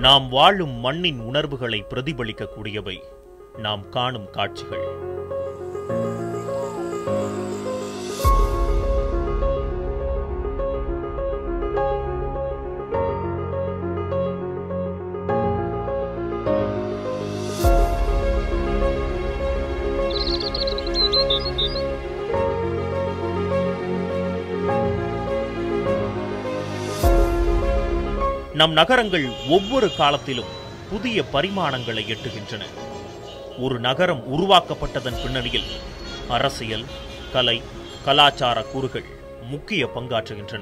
நாம் வாழும் மண்ணின் உணர்வுகளை பிரதிபலிக்கக்கூடியவை நாம் காணும் காட்சிகள். நம் நகரங்கள் ஒவ்வொரு காலத்திலும் புதிய பரிமாணங்களை எட்டுகின்றன. ஒரு நகரம் உருவாக்கப்பட்டதன் பின்னணியில் அரசியல், கலை, கலாச்சார கூறுகள் முக்கிய பங்காற்றுகின்றன.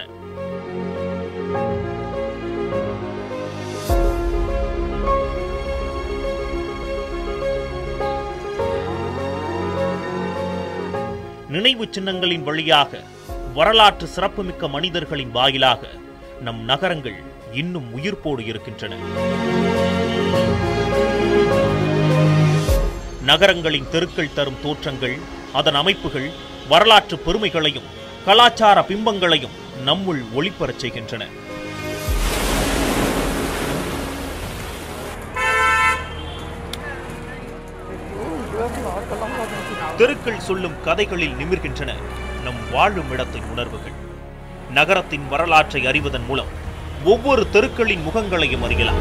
நினைவு சின்னங்களின் வழியாக, வரலாற்று சிறப்புமிக்க மனிதர்களின் வாயிலாக நம் நகரங்கள் இன்னும் உயிர்ப்போடு இருக்கின்றன. நகரங்களின் தெருக்கள் தரும் தோற்றங்கள், அதன் அமைப்புகள் வரலாற்று பெருமைகளையும் கலாச்சார பிம்பங்களையும் நம்முள் ஒளிபரச் செய்கின்றன. தெருக்கள் சொல்லும் கதைகளில் நிமிர்கின்றன நம் வாழும் இடத்தின் உணர்வுகள். நகரத்தின் வரலாற்றை அறிவதன் மூலம் ஒவ்வொரு தெருக்களின் முகங்களையும் அறியலாம்.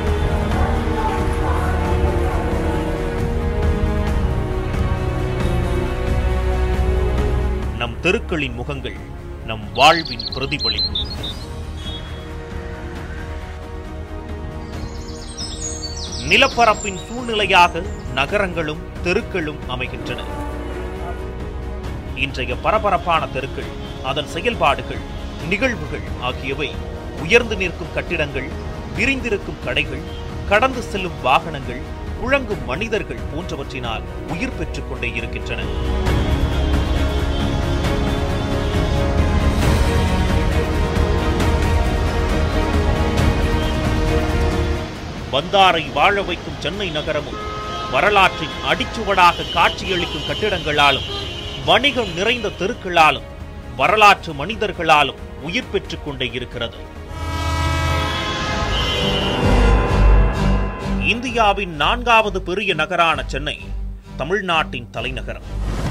நம் தெருக்களின் முகங்கள் நம் வாழ்வின் பிரதிபலிப்பு. நிலப்பரப்பின் சூழ்நிலையாக நகரங்களும் தெருக்களும் அமைகின்றன. இன்றைய பரபரப்பான தெருக்கள், அதன் செயல்பாடுகள், நிகழ்வுகள் ஆகியவை உயர்ந்து நிற்கும் கட்டிடங்கள், விரிந்திருக்கும் கடைகள், கடந்து செல்லும் வாகனங்கள், புழங்கும் மனிதர்கள் போன்றவற்றினால் உயிர் பெற்றுக் கொண்டே இருக்கின்றன. வந்தாரை வாழ வைக்கும் சென்னை நகரமும் வரலாற்றின் அடிச்சுவடாக காட்சியளிக்கும் கட்டிடங்களாலும், வணிகம் நிறைந்த தெருக்களாலும், வரலாற்று மனிதர்களாலும் உயிர் பெற்றுக் கொண்டே இருக்கிறது. இந்தியாவின் 4வது பெரிய நகரான சென்னை தமிழ்நாட்டின் தலைநகரம்.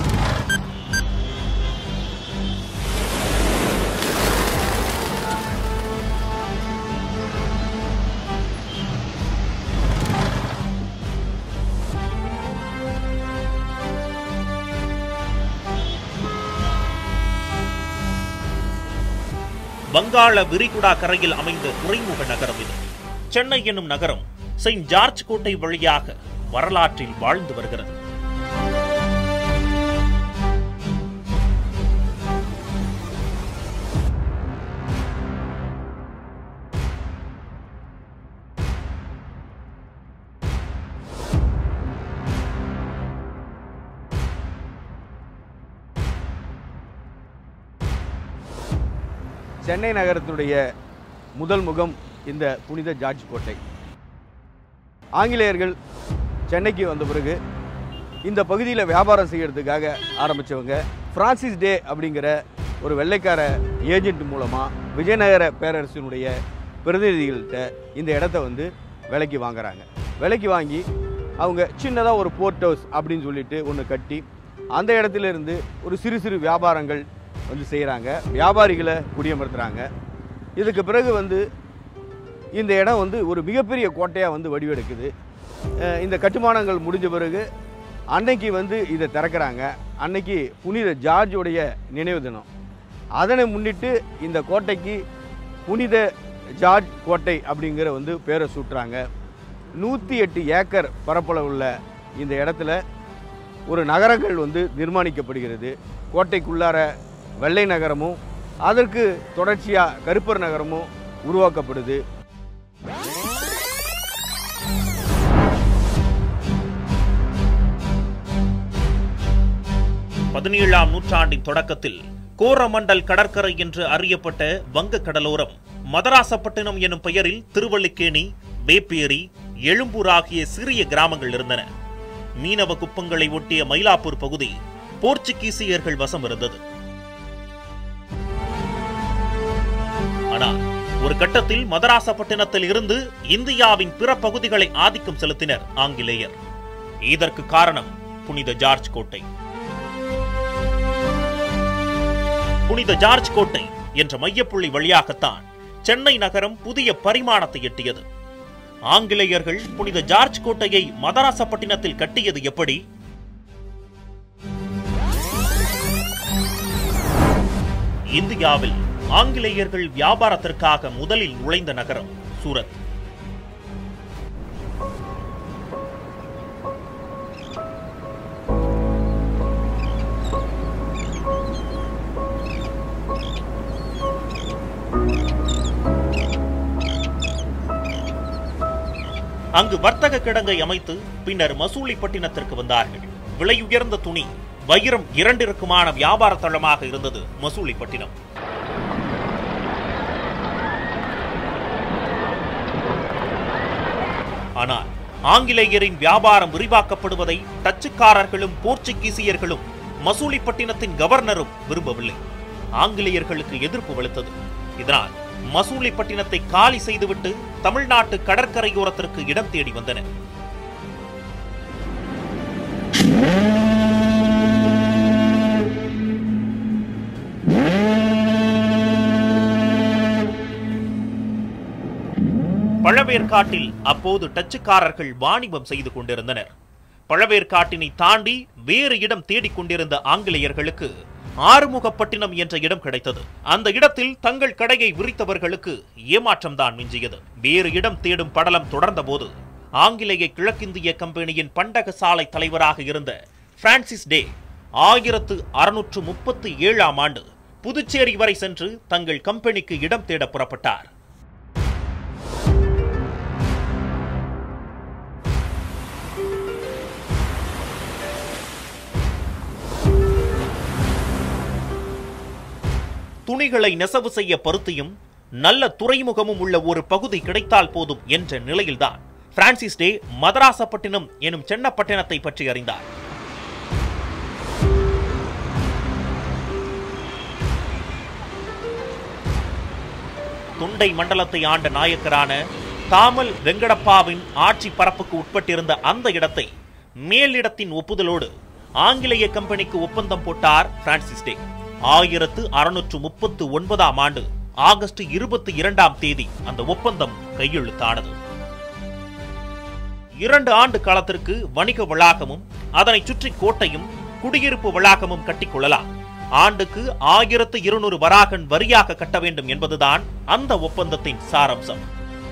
வங்காள விரிகுடா கரையில் அமைந்த துறைமுக நகரம் இது. சென்னை என்னும் நகரம் செயின்ட் ஜார்ஜ் கோட்டை வழியாக வரலாற்றில் வாழ்ந்து வருகிறது. சென்னை நகரத்தினுடைய முதல் முகம் இந்த புனித ஜார்ஜ் கோட்டை. ஆங்கிலேயர்கள் சென்னைக்கு வந்த பிறகு இந்த பகுதியில் வியாபாரம் செய்கிறதுக்காக ஆரம்பித்தவங்க பிரான்சிஸ் டே அப்படிங்கிற ஒரு வெள்ளைக்கார ஏஜென்ட் மூலமாக விஜயநகர பேரரசினுடைய பிரதிநிதிகள்கிட்ட இந்த இடத்த வந்து விலைக்கு வாங்குறாங்க. விலைக்கு வாங்கி அவங்க சின்னதாக ஒரு போர்ட் ஹவுஸ் அப்படின்னு சொல்லிட்டு ஒன்று கட்டி அந்த இடத்துல இருந்து ஒரு சிறு சிறு வியாபாரங்கள் வந்து செய்கிறாங்க. வியாபாரிகளை குடியமர்த்துறாங்க. இதுக்கு பிறகு வந்து இந்த இடம் வந்து ஒரு மிகப்பெரிய கோட்டையாக வந்து வடிவெடுக்குது. இந்த கட்டுமானங்கள் முடிஞ்ச பிறகு அன்னைக்கு வந்து இதை திறக்கிறாங்க. அன்னைக்கு புனித ஜார்ஜுடைய நினைவு தினம். அதனை முன்னிட்டு இந்த கோட்டைக்கு புனித ஜார்ஜ் கோட்டை அப்படிங்கிற வந்து பேரை சூட்டுறாங்க. 108 ஏக்கர் பரப்பளவுள்ள இந்த இடத்துல ஒரு நகரங்கள் வந்து நிர்மாணிக்கப்படுகிறது. கோட்டைக்குள்ளார வெள்ளை நகரமும் அதற்கு தொடர்ச்சியாக கருப்பர் நகரமும் உருவாக்கப்படுது. பதினேழாம் நூற்றாண்டின் தொடக்கத்தில் கோரமண்டல் கடற்கரை என்று அறியப்பட்ட வங்க கடலோரம் மதராசப்பட்டினம் எனும் பெயரில் திருவல்லிக்கேணி, வேப்பேரி, எழும்பூர் ஆகிய சிறிய கிராமங்கள் இருந்தன. மீனவ குப்பங்களை ஒட்டிய மயிலாப்பூர் பகுதி போர்ச்சுகீசியர்கள் வசம் இருந்தது. ஆனால் ஒரு கட்டத்தில் மதராசப்பட்டினத்தில் இருந்து இந்தியாவின் பிற பகுதிகளை ஆதிக்கம் செலுத்தினர் ஆங்கிலேயர். இதற்கு காரணம் புனித ஜார்ஜ் கோட்டை. புனித ஜார்ஜ் கோட்டை என்ற மையப்புள்ளி வழியாகத்தான் சென்னை நகரம் புதிய பரிமாணத்தை எட்டியது. ஆங்கிலேயர்கள் புனித ஜார்ஜ் கோட்டையை மதராசப்பட்டினத்தில் கட்டியது எப்படி? இந்தியாவில் ஆங்கிலேயர்கள் வியாபாரத்திற்காக முதலில் நுழைந்த நகரம் சூரத். அங்கு வர்த்தக கிடங்கை அமைத்து பின்னர் மசூலிப்பட்டினத்திற்கு வந்தார்கள். விலையுயர்ந்த துணி, வைரம் இரண்டிற்குமான வியாபார தளமாக இருந்தது மசூலிப்பட்டினம். ஆனால் ஆங்கிலேயரின் வியாபாரம் விரிவாக்கப்படுவதை டச்சுக்காரர்களும் போர்ச்சுகீசியர்களும் மசூலிப்பட்டினத்தின் கவர்னரும் விரும்பவில்லை. ஆங்கிலேயர்களுக்கு எதிர்ப்பு வலுத்தது. இதனால் மசூலிப்பட்டினத்தை காலி செய்துவிட்டு தமிழ்நாட்டு கடற்கரையோரத்திற்கு இடம் தேடி வந்தனர். பழவேற்காட்டில் அப்போது டச்சுக்காரர்கள் வாணிபம் செய்து கொண்டிருந்தனர். பழவேற்காட்டினை தாண்டி வேறு இடம் தேடிக் கொண்டிருந்த ஆங்கிலேயர்களுக்கு ஆறுமுகப்பட்டினம் என்ற இடம் கிடைத்தது. அந்த இடத்தில் தங்கள் கடையை விரித்தவர்களுக்கு ஏமாற்றம்தான் மிஞ்சியது. வேறு இடம் தேடும் படலம் தொடர்ந்த போது ஆங்கிலேய கிழக்கிந்திய கம்பெனியின் பண்டக சாலை தலைவராக இருந்த பிரான்சிஸ் டே 1637ஆம் ஆண்டு புதுச்சேரி வரை சென்று தங்கள் கம்பெனிக்கு இடம் தேட புறப்பட்டார். துணிகளை நெசவு செய்ய பருத்தியும் நல்ல துறைமுகமும் உள்ள ஒரு பகுதி கிடைத்தால் போதும் என்ற நிலையில்தான் பிரான்சிஸ் டே மதராசப்பட்டினம் எனும் சென்னப்பட்டினத்தை பற்றி அறிந்தார். தொண்டை மண்டலத்தை ஆண்ட நாயக்கரான தாமல் வெங்கடப்பாவின் ஆட்சி பரப்புக்கு உட்பட்டிருந்த அந்த இடத்தை மேலிடத்தின் ஒப்புதலோடு ஆங்கிலேய கம்பெனிக்கு ஒப்பந்தம் போட்டார் பிரான்சிஸ் டே. 1639ஆம் ஆண்டு ஆகஸ்ட் 22ஆம் தேதி அந்த ஒப்பந்தம் கையெழுத்தானது. 2 ஆண்டு காலத்திற்கு வணிக வளாகமும் அதனை சுற்றி கோட்டையும் குடியிருப்பு வளாகமும் கட்டிக்கொள்ளலாம். ஆண்டுக்கு 1200 வராகன் வரியாக கட்ட வேண்டும் என்பதுதான் அந்த ஒப்பந்தத்தின் சாரம்சம்.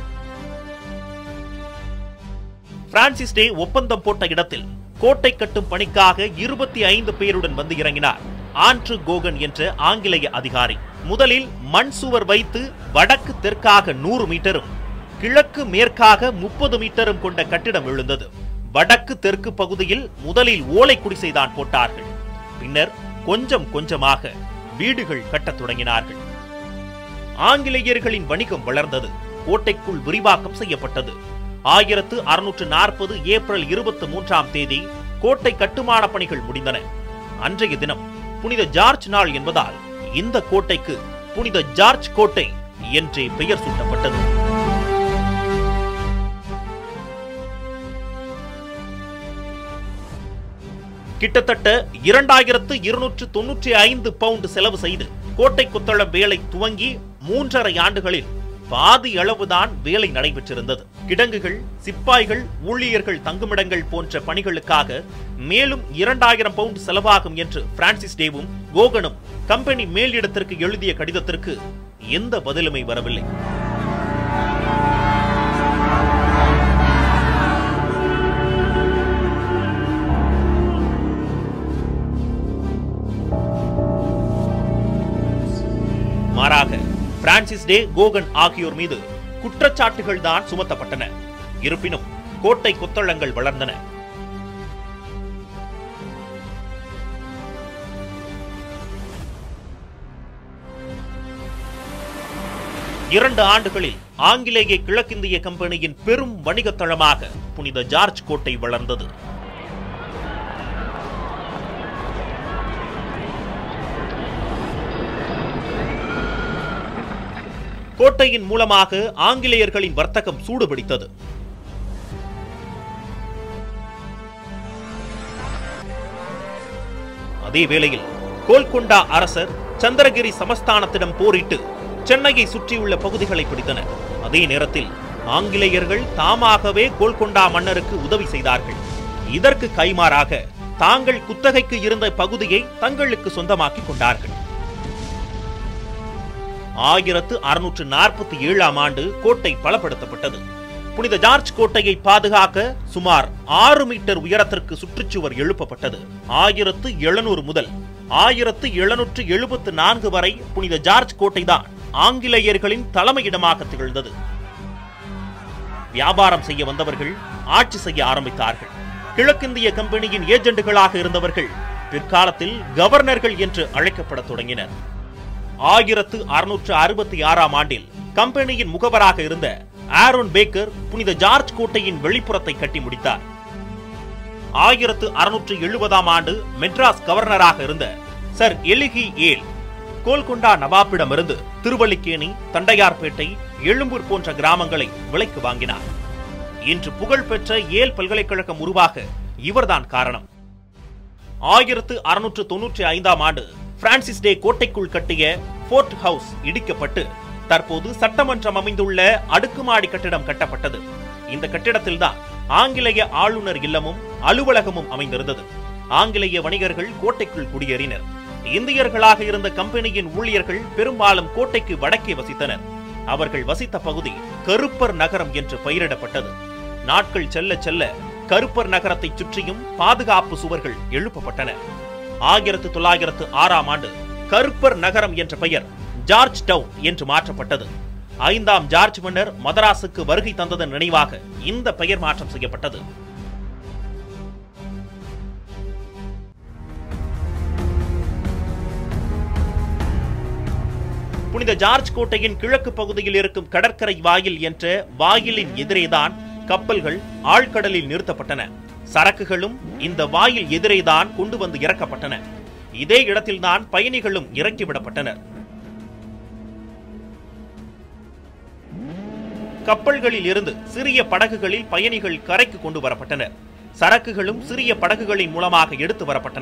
பிரான்சிஸ் டே ஒப்பந்தம் போட்ட இடத்தில் கோட்டை கட்டும் பணிக்காக 25 பேருடன் வந்து இறங்கினார் ஆண்ட்ரூ கோகன் என்ற ஆங்கிலேய அதிகாரி. முதலில் மண் சுவர் வைத்து வடக்கு தெற்காக 100 மீட்டரும் கிழக்கு மேற்காக 30 மீட்டரும் கொண்ட கட்டிடம் எழுந்தது. வடக்கு தெற்கு பகுதியில் முதலில் ஓலை குடிசைதான் போட்டார்கள். பின்னர் கொஞ்சம் கொஞ்சமாக வீடுகள் கட்டத் தொடங்கினார்கள். ஆங்கிலேயர்களின் வணிகம் வளர்ந்தது. கோட்டைக்குள் விரிவாக்கம் செய்யப்பட்டது. 1640 ஏப்ரல் 23ஆம் தேதி கோட்டை கட்டுமான பணிகள் முடிந்தன. அன்றைய தினம் புனித ஜார்ஜ் நாள் என்பதால் இந்த கோட்டைக்கு புனித ஜார்ஜ் கோட்டை என்றே பெயர் சூட்டப்பட்டது. கிட்டத்தட்ட 2295 பவுண்ட் செலவு செய்து கோட்டை கொத்தளம் வேலை துவங்கி 3½ ஆண்டுகளில் பாதி அளவுதான் வேலை நடைபெற்றிருந்தது. கிடங்குகள், சிப்பாய்கள், ஊழியர்கள் தங்குமிடங்கள் போன்ற பணிகளுக்காக மேலும் 2000 பவுண்ட் செலவாகும் என்று பிரான்சிஸ் டேவும் கோகனும் கம்பெனி மேலிடத்திற்கு எழுதிய கடிதத்திற்கு எந்த பதிலுமே வரவில்லை. மாறாக பிரான்சிஸ் டே, கோகன் ஆகியோர் மீது குற்றச்சாட்டுகள் தான் சுமத்தப்பட்டன. இருப்பினும் கோட்டை கொத்தளங்கள் வளர்ந்தன. இரண்டு ஆண்டுகளில் ஆங்கிலேய கிழக்கிந்திய கம்பெனியின் பெரும் வணிகத் தளமாக புனித ஜார்ஜ் கோட்டை வளர்ந்தது. கோட்டையின் மூலமாக ஆங்கிலேயர்களின் வர்த்தகம் சூடுபிடித்தது. அதே வேளையில் கோல்கொண்டா அரசர் சந்திரகிரி சமஸ்தானத்திடம் போரிட்டு சென்னையை சுற்றியுள்ள பகுதிகளை பிடித்தனர். அதே நேரத்தில் ஆங்கிலேயர்கள் தாமாகவே கோல்கொண்டா மன்னருக்கு உதவி செய்தார்கள். இதற்கு கைமாறாக தாங்கள் குத்தகைக்கு இருந்த பகுதியை தங்களுக்கு சொந்தமாக்கிக் கொண்டார்கள். 1647ஆம் ஆண்டு கோட்டை பலப்படுத்தப்பட்டது. புனித ஜார்ஜ் கோட்டையை பாதுகாக்க சுமார் 6 மீட்டர் உயரத்திற்கு சுற்றுச்சுவர் எழுப்பப்பட்டது. 1700 முதல் 1774 வரை புனித ஜார்ஜ் கோட்டைதான் ஆங்கிலேயர்களின் தலைமையிடமாக திகழ்ந்தது. வியாபாரம் செய்ய வந்தவர்கள் ஆட்சி செய்ய ஆரம்பித்தார்கள். கிழக்கிந்திய கம்பெனியின் ஏஜெண்டுகளாக இருந்தவர்கள் பிற்காலத்தில் கவர்னர்கள் என்று அழைக்கப்படத் தொடங்கினர். 1666ஆம் ஆண்டில் கம்பெனியின் முகவராக இருந்த ஆரோன் பேக்கர் புனித ஜார்ஜ் கோட்டையின் வெளிப்புறத்தை கட்டி முடித்தார். 1670ஆம் ஆண்டு மெட்ராஸ் கவர்னராக இருந்த சர் எலிகி ஏல் கோல்கொண்டா நவாப்பிடமிருந்து திருவல்லிக்கேணி, தண்டையார்பேட்டை, எழும்பூர் போன்ற கிராமங்களை விலைக்கு வாங்கினார். இன்று புகழ்பெற்ற ஏல் பல்கலைக்கழகம் உருவாக இவர்தான் காரணம். 1695ஆம் ஆண்டு பிரான்சிஸ் டே கோட்டைக்குள் கட்டிய போர்ட் ஹவுஸ் இடிக்கப்பட்டு தற்போது சட்டமன்றம் அமைந்துள்ள அடுக்குமாடி கட்டிடம் கட்டப்பட்டது. இந்த கட்டிடத்தில்தான் ஆங்கிலேய ஆளுநர் இல்லமும் அலுவலகமும் அமைந்திருந்தது. ஆங்கிலேய வணிகர்கள் கோட்டைக்குள் குடியேறினர். இந்தியர்களாக இருந்த கம்பெனியின் ஊழியர்கள் பெரும்பாலும் கோட்டைக்கு வடக்கே வசித்தனர். அவர்கள் வசித்த பகுதி கருப்பர் நகரம் என்று பெயரிடப்பட்டது. நாட்கள் செல்ல செல்ல கருப்பர் நகரத்தை சுற்றியும் பாதுகாப்பு சுவர்கள் எழுப்பப்பட்டன. 1906ஆம் ஆண்டு கருப்பர் நகரம் என்ற பெயர் ஜார்ஜ் டவுன் என்று மாற்றப்பட்டது. 5ஆம் ஜார்ஜ் மன்னர் மதராசுக்கு வருகை தந்ததன் நினைவாக இந்த பெயர் மாற்றம் செய்யப்பட்டது. புனித ஜார்ஜ் கோட்டையின் கிழக்கு பகுதியில் இருக்கும் கடற்கரை வாயில் என்ற வாயிலின் எதிரேதான் கப்பல்கள் ஆழ்கடலில் நிறுத்தப்பட்டன. சரக்குகளும் இந்த வாயில் எதிரேதான் கொண்டு வந்து இறக்கப்பட்டன. இதே இடத்தில்தான் பயணிகளும் இறக்கிவிடப்பட்டனர். கப்பல்களில் இருந்து சிறிய படகுகளில் பயணிகள் கரைக்கு கொண்டு வரப்பட்டனர். சரக்குகளும் சிறிய படகுகளின் மூலமாக எடுத்து வரப்பட்டன.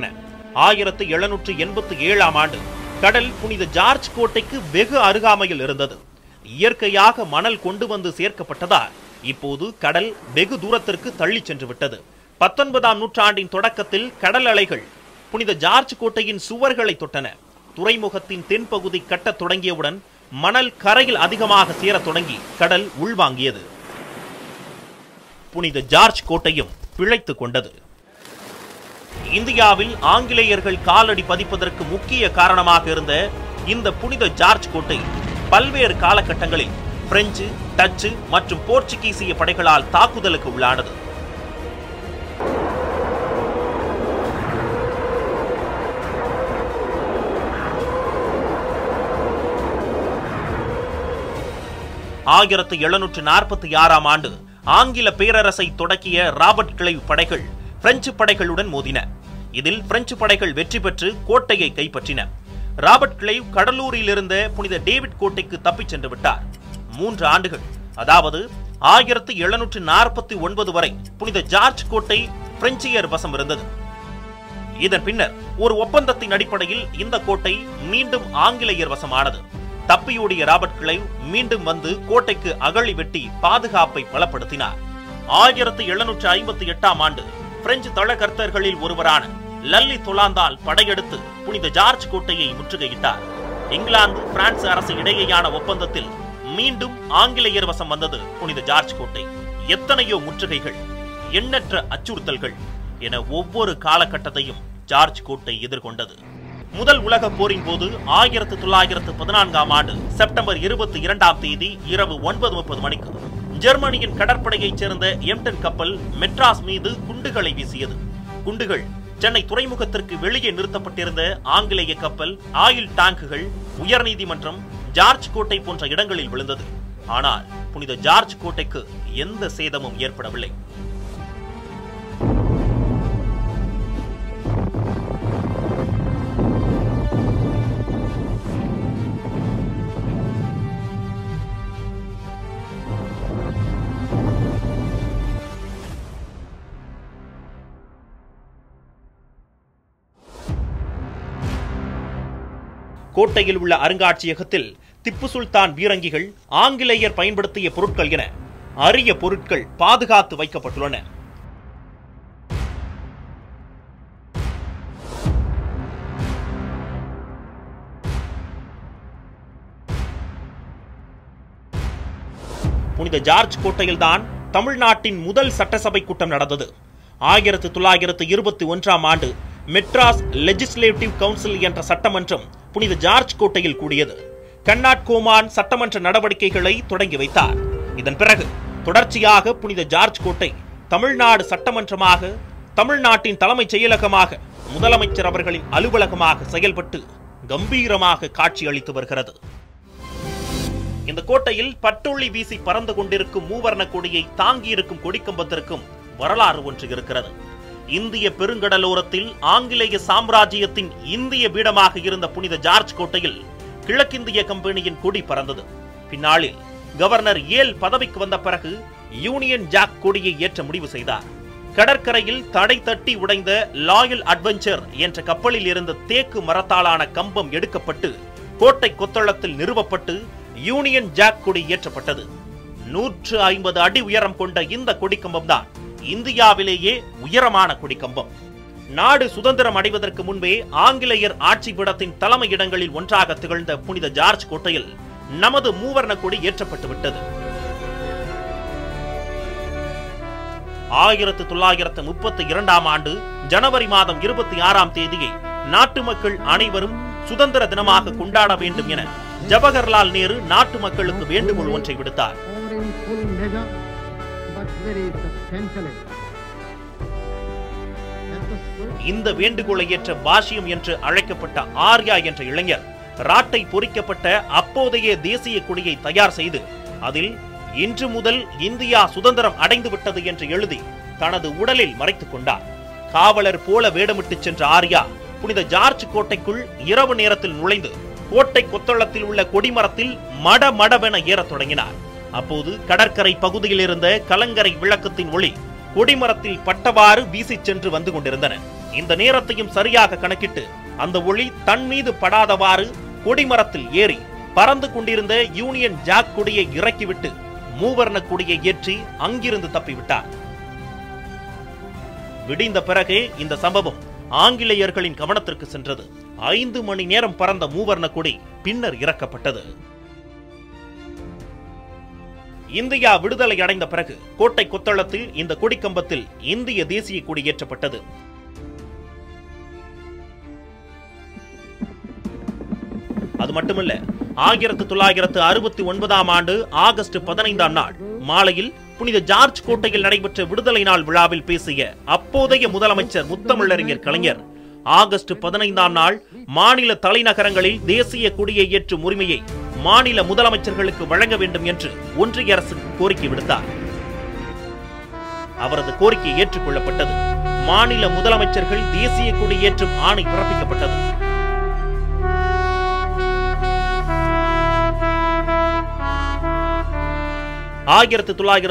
1787ஆம் ஆண்டு கடல் புனித ஜார்ஜ் கோட்டைக்கு வெகு அருகாமையில் இருந்தது. இயற்கையாக மணல் கொண்டு வந்து சேர்க்கப்பட்டதால் இப்போது கடல் வெகு தூரத்திற்கு தள்ளி சென்று விட்டது. 19ஆம் நூற்றாண்டின் தொடக்கத்தில் கடல் அலைகள் புனித ஜார்ஜ் கோட்டையின் சுவர்களை தொட்டன. துறைமுகத்தின் தென்பகுதி கட்டத் தொடங்கியவுடன் மணல் கரையில் அதிகமாக சேர தொடங்கி கடல் உள்வாங்கியது. புனித ஜார்ஜ் கோட்டையும் பிழைத்துக் கொண்டது. இந்தியாவில் ஆங்கிலேயர்கள் காலடி பதிப்பதற்கு முக்கிய காரணமாக இருந்த இந்த புனித ஜார்ஜ் கோட்டை பல்வேறு காலகட்டங்களில் பிரெஞ்சு, டச்சு மற்றும் போர்ச்சுகீசிய படைகளால் தாக்குதலுக்கு உள்ளானது. ஆயிரத்து 1746ஆம் ஆண்டு ஆங்கில பேரரசை தொடக்கிய ராபர்ட் கிளைவ் படைகள் பிரெஞ்சு படைகளுடன் மோதின. இதில் பிரெஞ்சு படைகள் வெற்றி பெற்று கோட்டையை கைப்பற்றின. ராபர்ட் கிளைவ் கடலூரில் இருந்த புனித டேவிட் கோட்டைக்கு தப்பிச் சென்று விட்டார். 3 ஆண்டுகள், அதாவது 1749 வரை புனித ஜார்ஜ் கோட்டை பிரெஞ்சியர் வசம் இருந்தது. இதன் பின்னர் ஒரு ஒப்பந்தத்தின் அடிப்படையில் இந்த கோட்டை மீண்டும் ஆங்கிலேயர் வசமானது. தப்பியோடிய ராபர்ட் கிளைவ் மீண்டும் வந்து கோட்டைக்கு அகழி வெட்டி பாதுகாப்பை பலப்படுத்தினார். 1758ஆம் ஆண்டு பிரெஞ்சு தளகர்த்தர்களில் ஒருவரான லல்லி தொலாந்தால் படையெடுத்து புனித ஜார்ஜ் கோட்டையை முற்றுகையிட்டார். இங்கிலாந்து, பிரான்ஸ் அரசு இடையேயான ஒப்பந்தத்தில் மீண்டும் ஆங்கிலேயர் வசம் வந்தது புனித ஜார்ஜ் கோட்டை. எத்தனையோ முற்றுகைகள், எண்ணற்ற அச்சுறுத்தல்கள் என ஒவ்வொரு காலகட்டத்தையும் ஜார்ஜ் கோட்டை எதிர்கொண்டது. முதல் உலக போரின் போது 1914ஆம் ஆண்டு செப்டம்பர் 22ஆம் தேதி இரவு 9:30 மணிக்கு ஜெர்மனியின் கடற்படையைச் சேர்ந்த எம்டன் கப்பல் மெட்ராஸ் மீது குண்டுகளை வீசியது. குண்டுகள் சென்னை துறைமுகத்திற்கு வெளியே நிறுத்தப்பட்டிருந்த ஆங்கிலேய கப்பல், ஆயில் டாங்குகள், உயர்நீதிமன்றம், ஜார்ஜ் கோட்டை போன்ற இடங்களில் விழுந்தது. ஆனால் புனித ஜார்ஜ் கோட்டைக்கு எந்த சேதமும் ஏற்படவில்லை. கோட்டையில் உள்ள அருங்காட்சியகத்தில் திப்பு சுல்தான் பீரங்கிகள், ஆங்கிலேயர் பயன்படுத்திய பொருட்கள் என அரிய பொருட்கள் பாதுகாத்து வைக்கப்பட்டுள்ளன. புனித ஜார்ஜ் கோட்டையில்தான் தமிழ்நாட்டின் முதல் சட்டசபை கூட்டம் நடந்தது. 1921ஆம் ஆண்டு மெட்ராஸ் லெஜிஸ்லேட்டிவ் கவுன்சில் என்ற சட்டமன்றம் புனித ஜார்ஜ் கோட்டையில் கூடியது. கண்ணாட் கோமான் சட்டமன்ற நடவடிக்கைகளை தொடங்கி வைத்தார். இதன் பிறகு தொடர்ச்சியாக புனித ஜார்ஜ் கோட்டை தமிழ்நாடு சட்டமன்றமாக, தமிழ்நாட்டின் தலைமைச் செயலகமாக, முதலமைச்சர் அவர்களின் அலுவலகமாக செயல்பட்டு கம்பீரமாக காட்சியளித்து வருகிறது. இந்த கோட்டையில் பட்டொளி வீசி பறந்து கொண்டிருக்கும் மூவர்ண கொடியை தாங்கியிருக்கும் கொடிக்கம்பத்திற்கும் வரலாறு ஒன்று இருக்கிறது. இந்திய பெருங்கடலோரத்தில் ஆங்கிலேய சாம்ராஜ்யத்தின் இந்திய பீடமாக இருந்த புனித ஜார்ஜ் கோட்டையில் கிழக்கிந்திய கம்பெனியின் கொடி பறந்தது. பின்னாளில் கவர்னர் ஏல் பதவிக்கு வந்த பிறகு யூனியன் ஜாக் கொடியை ஏற்ற முடிவு செய்தார். கடற்கரையில் தடை தட்டி உடைந்த லாயல் அட்வென்ச்சர் என்ற கப்பலில் இருந்த தேக்கு மரத்தாலான கம்பம் எடுக்கப்பட்டு கோட்டை கொத்தளத்தில் நிறுவப்பட்டு யூனியன் ஜாக் கொடி ஏற்றப்பட்டது. 150 அடி உயரம் கொண்ட இந்த கொடிக்கம்பம் தான் இந்தியாவிலேயே உயரமான கொடிக்கம்பம். நாடு சுதந்திரம் அடைவதற்கு முன்பே ஆங்கிலேயர் ஆட்சி பீடத்தின் தலைமையிடங்களில் ஒன்றாக திகழ்ந்த புனித ஜார்ஜ் கோட்டையில் நமது மூவர்ண கொடி ஏற்றப்பட்டு விட்டது. 1932ஆம் ஆண்டு ஜனவரி மாதம் 26ஆம் தேதியை நாட்டு மக்கள் அனைவரும் சுதந்திர தினமாக கொண்டாட வேண்டும் என ஜவஹர்லால் நேரு நாட்டு மக்களுக்கு வேண்டுகோள் ஒன்றை விடுத்தார். இந்த வேண்டுகோளை ஏற்ற பாஷ்யம் என்று அழைக்கப்பட்ட ஆர்யா என்ற இளைஞர் ராட்டை பொறிக்கப்பட்ட அப்போதைய தேசிய கொடியை தயார் செய்து அதில் இன்று முதல் இந்தியா சுதந்திரம் அடைந்து விட்டது என்று எழுதி தனது உடலில் மறைத்துக் கொண்டார். காவலர் போல வேடமிட்டு சென்ற ஆர்யா புனித ஜார்ஜ் கோட்டைக்குள் இரவு நேரத்தில் நுழைந்து கோட்டை கொத்தளத்தில் உள்ள கொடிமரத்தில் மடமடவென ஏறத் தொடங்கினார். அப்போது கடற்கரை பகுதியில் இருந்த கலங்கரை விளக்கத்தின் ஒளி கொடிமரத்தில் பட்டவாறு வீசி சென்று வந்து கொண்டிருந்தன. இந்த நேரத்தையும் சரியாக கணக்கிட்டு அந்த ஒளி தன் மீது படாதவாறு கொடிமரத்தில் ஏறி பறந்து கொண்டிருந்த யூனியன் ஜாக் கொடியை இறக்கிவிட்டு மூவர்ண கொடியை ஏற்றி அங்கிருந்து தப்பிவிட்டார். விடிந்த பிறகே இந்த சம்பவம் ஆங்கிலேயர்களின் கவனத்திற்கு சென்றது. 5 மணி நேரம் பறந்த மூவர்ண கொடி பின்னர் இறக்கப்பட்டது. இந்தியா விடுதலை அடைந்த பிறகு கோட்டை கொத்தளத்தில் இந்த கொடிக்கம்பத்தில் இந்திய தேசிய கொடி ஏற்றப்பட்டது. அது மட்டுமல்ல, 1969ஆம் ஆண்டு ஆகஸ்ட் 15ஆம் நாள் மாலையில் புனித ஜார்ஜ் கோட்டையில் நடைபெற்ற விடுதலை நாள் விழாவில் பேசிய அப்போதைய முதலமைச்சர் முத்தமிழறிஞர் கலைஞர் ஆகஸ்ட் 15ஆம் நாள் மாநில தலைநகரங்களில் தேசிய கொடியை ஏற்றும் உரிமையை மாநில முதலமைச்சர்களுக்கு வழங்க வேண்டும் என்று ஒன்றிய அரசுக்கு கோரிக்கை விடுத்தார். அவரது கோரிக்கை ஏற்றுக்கொள்ளப்பட்டது. மாநில முதலமைச்சர்கள் தேசிய கொடி ஏற்றும் ஆணை பிறப்பிக்கப்பட்டது. ஆகஸ்ட்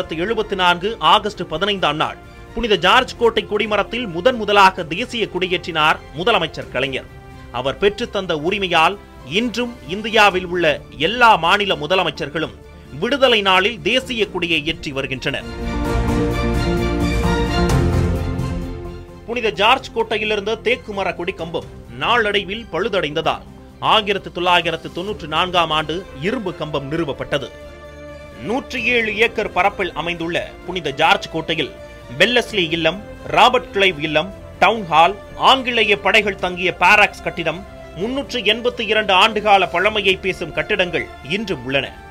15ஆம் நாள் புனித ஜார்ஜ் கோட்டை கொடிமரத்தில் முதலாக தேசிய கொடியேற்றினார் முதலமைச்சர் கலைஞர். அவர் பெற்று தந்த உரிமையால் இன்றும் இந்தியாவில் உள்ள எல்லா மாநில முதலமைச்சர்களும் விடுதலை நாளில் தேசிய கொடியை ஏற்றி வருகின்றனர். புனித ஜார்ஜ் கோட்டையிலிருந்த தேக்கு மர கொடிக்கம்பம் நாளடைவில் பழுதடைந்ததால் 1994ஆம் ஆண்டு இரும்பு கம்பம் நிறுவப்பட்டது. 107 ஏக்கர் பரப்பில் அமைந்துள்ள புனித ஜார்ஜ் கோட்டையில் பெல்லஸ்லி இல்லம், ராபர்ட் கிளைவ் இல்லம், டவுன் ஹால், ஆங்கிலேய படைகள் தங்கிய பாராக்ஸ் கட்டிடம், 382 ஆண்டுகால பழமையை பேசும் கட்டிடங்கள் இன்றும் உள்ளன.